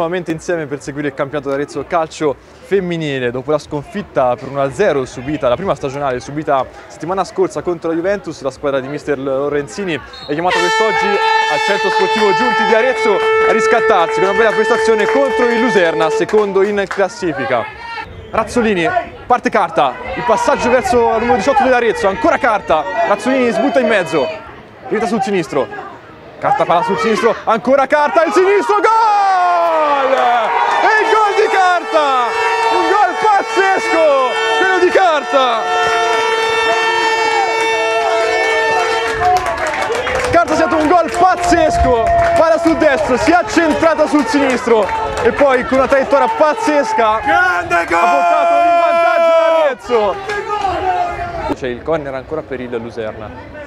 nuovamente insieme per seguire il campionato d'Arezzo calcio femminile. Dopo la sconfitta per 1-0 subita, la prima stagionale subita settimana scorsa contro la Juventus, la squadra di mister Lorenzini è chiamata quest'oggi al Centro Sportivo Giunti di Arezzo a riscattarsi con una bella prestazione contro il Luserna, secondo in classifica. Razzolini, parte Carta, il passaggio verso il numero 18 dell'Arezzo, ancora Carta, Razzolini sbutta in mezzo, diventa sul sinistro, Carta palla sul sinistro, ancora Carta, il sinistro, gol! E il gol di Carta! Un gol pazzesco, quello di Carta! Carta ha segnato un gol pazzesco, palla sul destro, si è accentrata sul sinistro e poi con una traiettoria pazzesca ha portato in vantaggio l'Arezzo. C'è il corner ancora per il Luserna.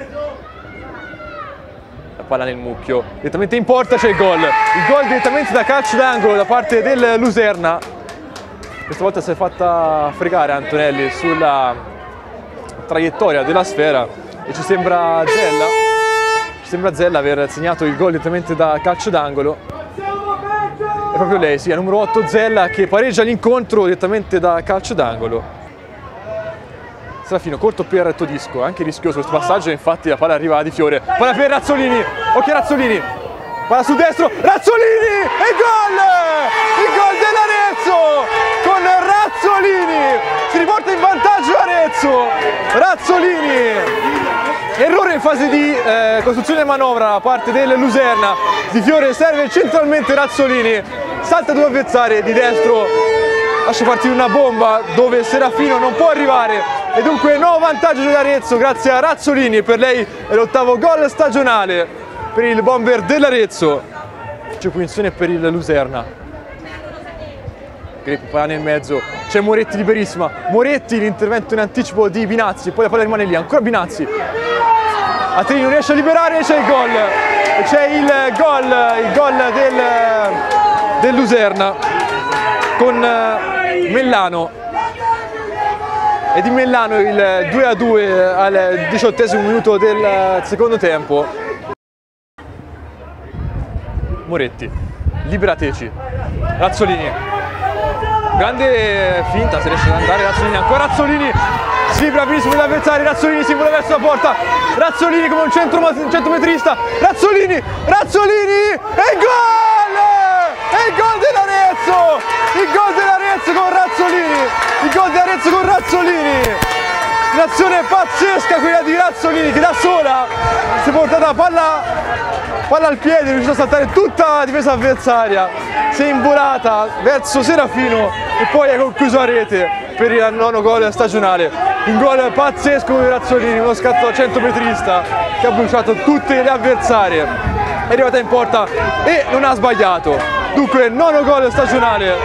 La palla nel mucchio, direttamente in porta c'è il gol direttamente da calcio d'angolo da parte del Luserna. Questa volta si è fatta fregare Antonelli sulla traiettoria della sfera e ci sembra Zella aver segnato il gol direttamente da calcio d'angolo. È proprio lei, sì, è numero 8 Zella che pareggia l'incontro direttamente da calcio d'angolo. Serafino, corto per Todisco, anche rischioso questo passaggio, infatti la palla arriva di fiore. Palla per Razzolini, occhio Razzolini, palla sul destro, Razzolini e gol! Il gol dell'Arezzo con Razzolini, si riporta in vantaggio Arezzo, Razzolini. Errore in fase di costruzione e manovra da parte del Luserna, Di Fiore serve centralmente Razzolini, salta due avversari di destro, lascia partire una bomba dove Serafino non può arrivare e dunque nuovo vantaggio dell'Arezzo grazie a Razzolini, per lei è l'ottavo gol stagionale per il bomber dell'Arezzo. C'è punizione per il Luserna. Greppo, palla nel mezzo, c'è Moretti liberissima, Moretti l'intervento in anticipo di Binazzi, poi la palla rimane lì, ancora Binazzi. Atrini non riesce a liberare e c'è il gol. C'è il gol del Luserna con Mellano. E di Mellano il 2-2 al 18° minuto del secondo tempo. Moretti, libera Teci, Razzolini. Grande finta, se riesce ad andare Razzolini, ancora Razzolini. Si libera benissimo dall'avversario, Razzolini si vola verso la porta, Razzolini come un centrometrista, Razzolini e gol! E il gol dell'Arezzo! Il gol dell'Arezzo con Razzolini! Un'azione pazzesca quella di Razzolini che da sola si è portata palla al piede, è riuscita a saltare tutta la difesa avversaria, si è involata verso Serafino e poi ha concluso a rete per il nono gol stagionale. Un gol pazzesco di Razzolini, uno scatto centrometrista che ha bruciato tutte le avversarie, è arrivata in porta e non ha sbagliato. Dunque nono gol stagionale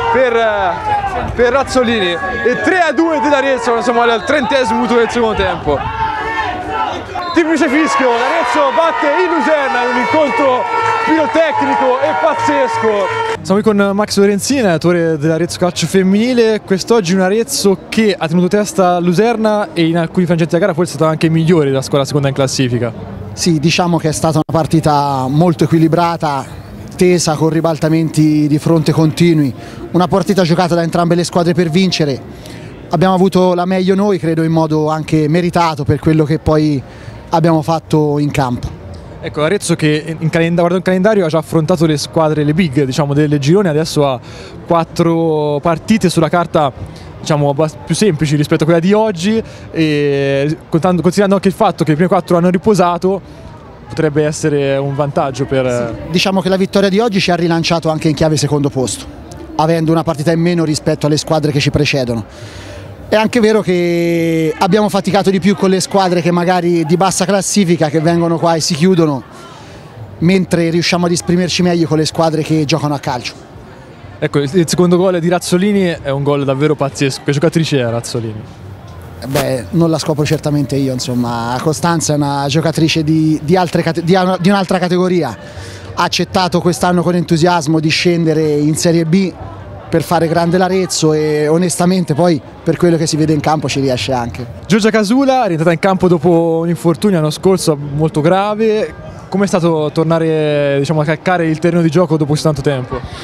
per Razzolini e 3-2 dell'Arezzo quando siamo al 30° minuto del secondo tempo. Triplice fischio, l'Arezzo batte il Luserna in un incontro pirotecnico e pazzesco. Siamo qui con Max Lorenzini, allenatore dell'Arezzo calcio femminile. Quest'oggi un Arezzo che ha tenuto testa a Luserna e in alcuni frangenti della gara forse è stato anche migliore della squadra seconda in classifica. Sì, diciamo che è stata una partita molto equilibrata, tesa, con ribaltamenti di fronte continui, una partita giocata da entrambe le squadre per vincere. Abbiamo avuto la meglio noi, credo in modo anche meritato per quello che poi abbiamo fatto in campo. Ecco, l'Arezzo che guardando il calendario ha già affrontato le squadre, le big, diciamo, del girone, adesso ha 4 partite sulla carta, diciamo, più semplici rispetto a quella di oggi, e considerando anche il fatto che i primi 4 hanno riposato, potrebbe essere un vantaggio per... Sì, diciamo che la vittoria di oggi ci ha rilanciato anche in chiave secondo posto, avendo una partita in meno rispetto alle squadre che ci precedono. È anche vero che abbiamo faticato di più con le squadre che magari di bassa classifica, che vengono qua e si chiudono, mentre riusciamo ad esprimerci meglio con le squadre che giocano a calcio. Ecco, il secondo gol di Razzolini è un gol davvero pazzesco. Che giocatrice è Razzolini? Beh, non la scopro certamente io, insomma. Costanza è una giocatrice di un'altra categoria. Ha accettato quest'anno con entusiasmo di scendere in Serie B per fare grande l'Arezzo e onestamente poi per quello che si vede in campo ci riesce anche. Giorgia Casula è rientrata in campo dopo un infortunio l'anno scorso molto grave. Com'è stato tornare, diciamo, a calcare il terreno di gioco dopo così tanto tempo?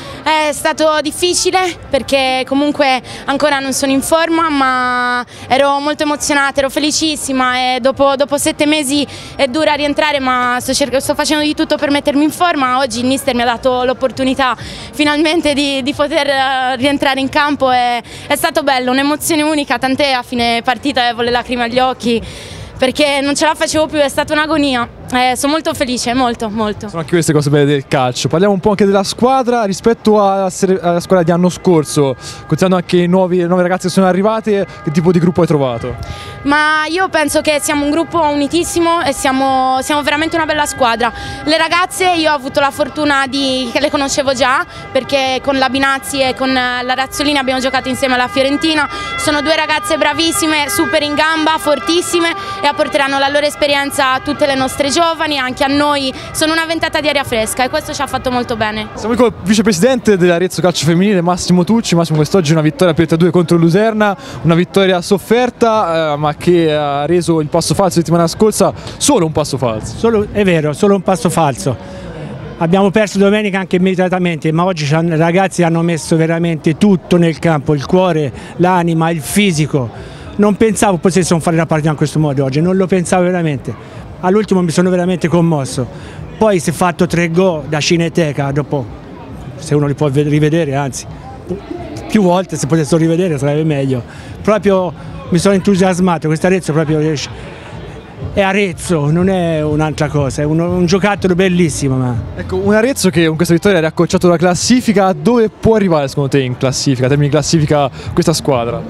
È stato difficile perché comunque ancora non sono in forma, ma ero molto emozionata, ero felicissima e dopo 7 mesi è dura rientrare, ma sto facendo di tutto per mettermi in forma. Oggi il mister mi ha dato l'opportunità finalmente di poter rientrare in campo e è stato bello, un'emozione unica, tant'è a fine partita avevo le lacrime agli occhi perché non ce la facevo più, è stata un'agonia. Sono molto felice, molto. Sono anche queste cose belle del calcio. Parliamo un po' anche della squadra rispetto alla squadra di anno scorso, considerando anche le nuove ragazze che sono arrivate. Che tipo di gruppo hai trovato? Ma io penso che siamo un gruppo unitissimo e siamo veramente una bella squadra. Le ragazze io ho avuto la fortuna che le conoscevo già, perché con la Binazzi e con la Razzolini abbiamo giocato insieme alla Fiorentina. Sono 2 ragazze bravissime, super in gamba, fortissime e apporteranno la loro esperienza a tutte le nostre giovani, anche a noi. Sono una ventata di aria fresca e questo ci ha fatto molto bene. Siamo qui con il vicepresidente dell'Arezzo Calcio Femminile, Massimo Tucci. Massimo, quest'oggi una vittoria per 3-2 contro Luserna, una vittoria sofferta ma che ha reso il passo falso la settimana scorsa solo un passo falso. È vero, solo un passo falso. Abbiamo perso domenica anche meritatamente, ma oggi i ragazzi hanno messo veramente tutto nel campo, il cuore, l'anima, il fisico. Non pensavo potessero fare la partita in questo modo oggi, non lo pensavo veramente. All'ultimo mi sono veramente commosso. Poi si è fatto 3 gol da Cineteca, dopo, se uno li può rivedere, anzi, più volte se potessero rivedere sarebbe meglio. Proprio mi sono entusiasmato, questo Arezzo proprio è Arezzo, non è un'altra cosa, è un giocattolo bellissimo. Ecco, un Arezzo che con questa vittoria ha riaccorciato la classifica. Dove può arrivare secondo te in classifica, in termini di classifica, questa squadra?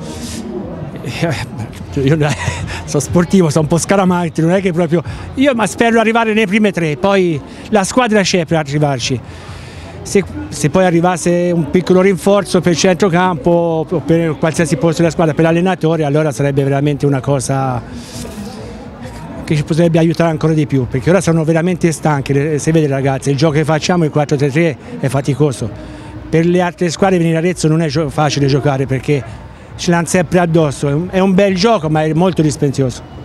Io sono sportivo, sono un po' Scaramanti, non è che proprio... Io ma spero arrivare nei prime 3, poi la squadra c'è per arrivarci. Se poi arrivasse un piccolo rinforzo per il centrocampo o per qualsiasi posto della squadra, per l'allenatore, allora sarebbe veramente una cosa che ci potrebbe aiutare ancora di più, perché ora sono veramente stanchi. Se vede ragazzi, il gioco che facciamo, il 4-3-3, è faticoso. Per le altre squadre venire a Arezzo non è facile giocare perché ce l'hanno sempre addosso, è un bel gioco ma è molto dispendioso.